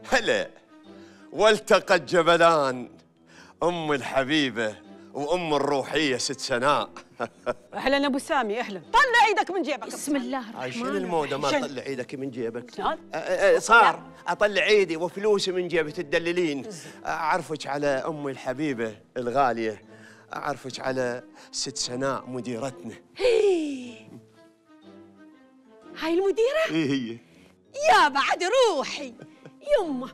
هلا، والتقى الجبلان، أم الحبيبة وأم الروحية ست سناء. أهلا أبو سامي، أهلا. طلع إيدك من جيبك. بسم الله الرحمن الرحيم. شنو الموضة ما تطلع ايدك من جيبك؟ شلون؟ صار اطلع ايدي وفلوسي من جيبي تدللين. اعرفك على امي الحبيبة الغالية، اعرفك على ست سناء مديرتنا. هاي المديرة؟ ايه هي. يا بعد روحي يمه.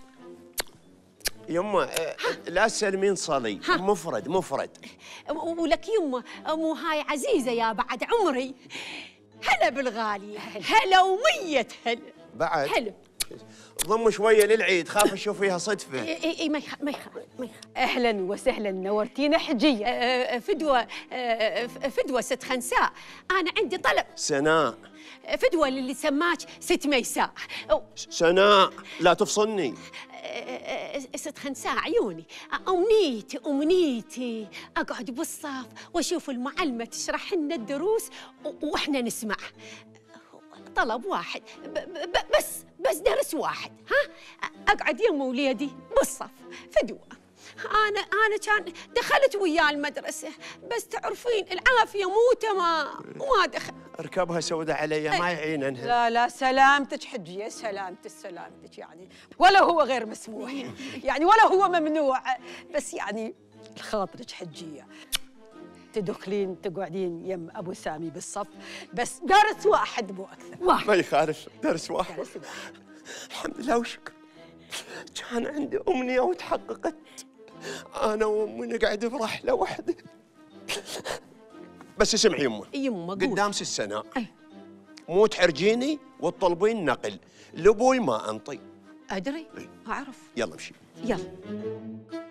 يما لا تسلمين صلي، مفرد. ولك يمه، مو هاي عزيزة يا بعد عمري. هلا بالغالية، هلا ومية هلا. بعد هلا. ضم شوية للعيد، خاف اشوف فيها صدفة. اي ما يخاف. أهلا وسهلا، نورتينا حجية. فدوة ست خنساء، أنا عندي طلب. سناء. فدوة اللي سماك ست ميساء. سناء لا تفصلني. ست خنساء عيوني، أمنيتي أقعد بالصف وأشوف المعلمة تشرح لنا الدروس وإحنا نسمع. طلب واحد بس درس واحد، ها؟ أقعد يم وليدي بالصف. فدوة، أنا كان دخلت وياه المدرسة، بس تعرفين العافية مو تمام وما دخل. اركبها سودة علي ما يعيننها. لا سلامتك حجية، سلامتك يعني، ولا هو غير مسموح يعني، ولا هو ممنوع، بس يعني لخاطرك حجية تدخلين تقعدين يم أبو سامي بالصف، بس درس واحد مو أكثر. ما يخالف، درس واحد. الحمد لله وشكر. كان عندي أمنية وتحققت، أنا وأمي نقعد برحلة واحدة. بس اسمعي يمه قدام ست سناء، مو تحرجيني وتطلبين نقل لأبوي ما أنطي. أدري، أعرف. يلا امشي. يلا.